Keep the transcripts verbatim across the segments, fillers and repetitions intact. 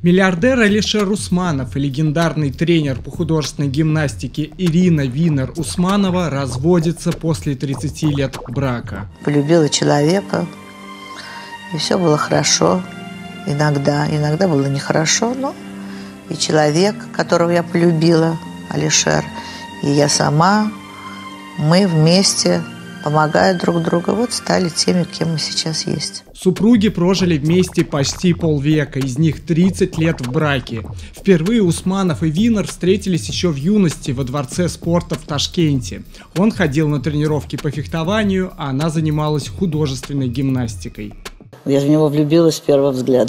Миллиардер Алишер Усманов и легендарный тренер по художественной гимнастике Ирина Винер-Усманова разводятся после тридцати лет брака. Полюбила человека, и все было хорошо. Иногда, иногда было нехорошо, но и человек, которого я полюбила, Алишер, и я сама, мы вместе, помогая друг другу, вот стали теми, кем мы сейчас есть. Супруги прожили вместе почти полвека, из них тридцать лет в браке. Впервые Усманов и Винер встретились еще в юности во Дворце спорта в Ташкенте. Он ходил на тренировки по фехтованию, а она занималась художественной гимнастикой. Я в него влюбилась с первого взгляда.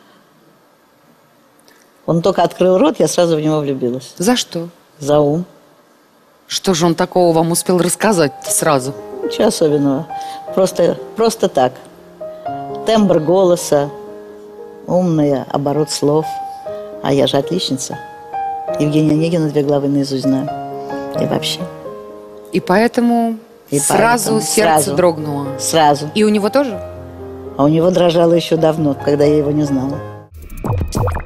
Он только открыл рот, я сразу в него влюбилась. За что? За ум. Что же он такого вам успел рассказать сразу? Ничего особенного. Просто, просто так. Тембр голоса, умный оборот слов. А я же отличница. Евгения Онегина две главы наизусть знаю. И вообще. И поэтому И сразу поэтому сердце сразу, дрогнуло? Сразу. И у него тоже? А у него дрожало еще давно, когда я его не знала.